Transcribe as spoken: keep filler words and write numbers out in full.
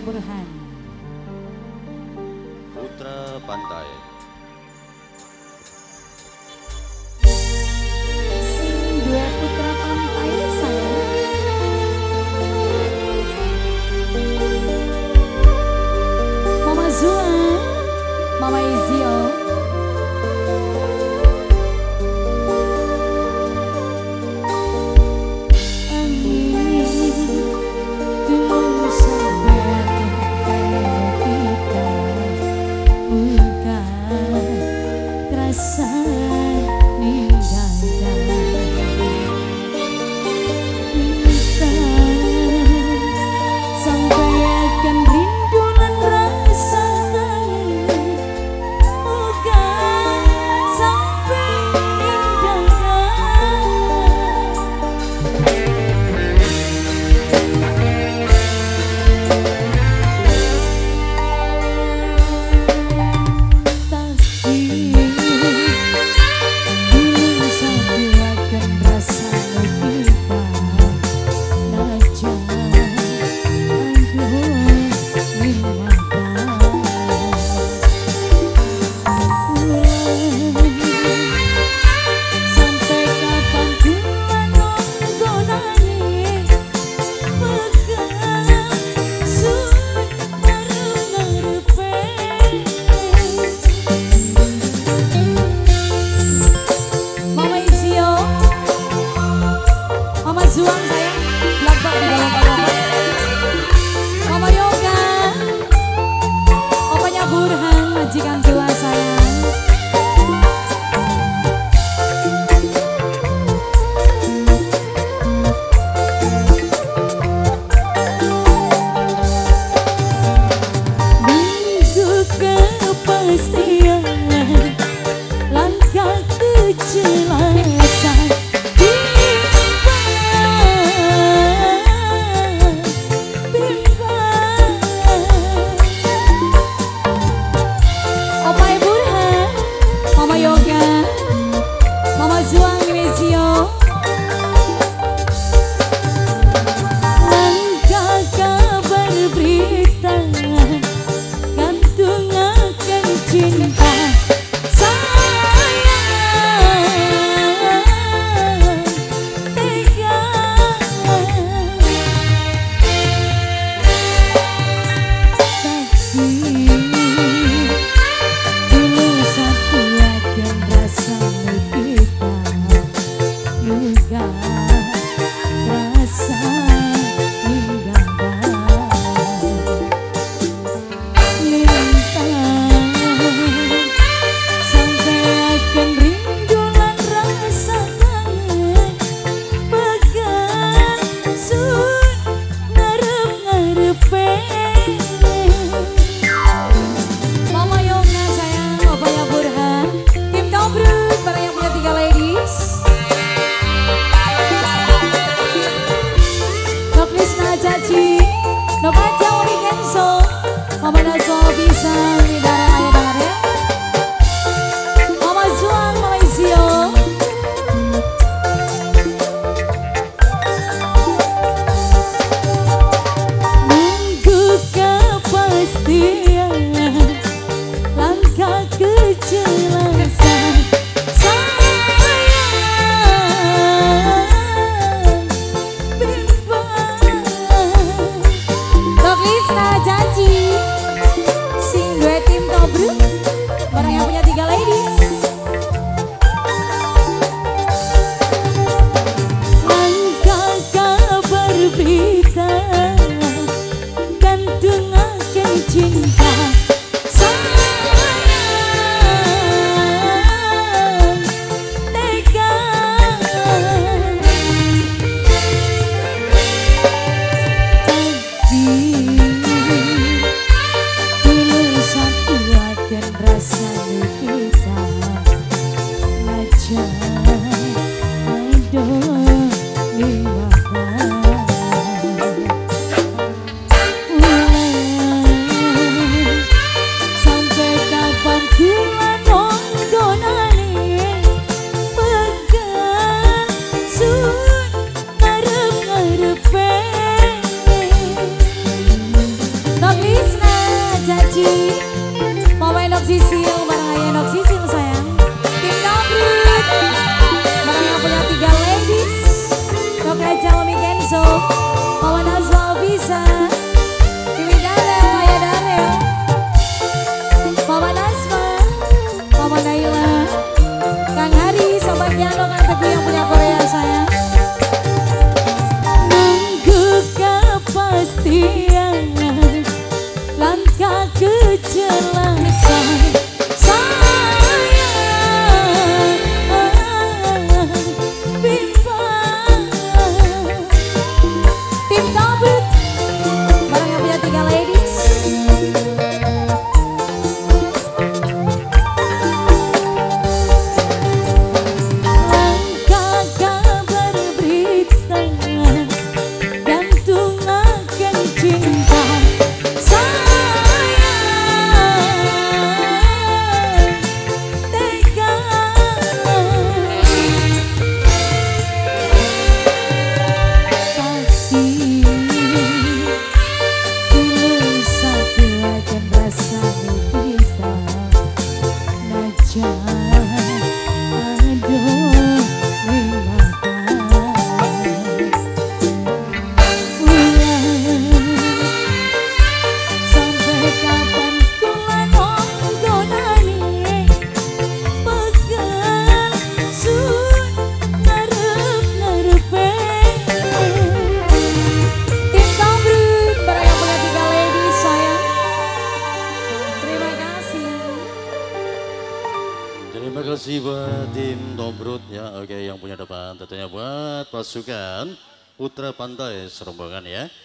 Burhan. Putra Pantai. Sing dua putra pantai sayang. Mama Zuan, Mama Izio. Mama Enok Sisil, bareng Ayah Enok Sisil sayang. Tim Dobrut, bareng yang punya tiga ladies. Dok Raja Mami Kenzo, Mama Nazwa Bisa, Dewi Darel, Ayah Darel, Mama Nazwa, Mama Naila, Kang Hari, Sobat Yano, Kang Teguh yang punya Korea sayang. Nunggu kepastian, langkah kejelasan sayang bimbang. Tim Dobrut, barang yang punya tiga ladies. Langkah kabar berita, gantung akan cinta Terima kasih buat tim Dobrut ya. Oke, yang punya depan tentunya buat pasukan Putra Pantai serombongan ya.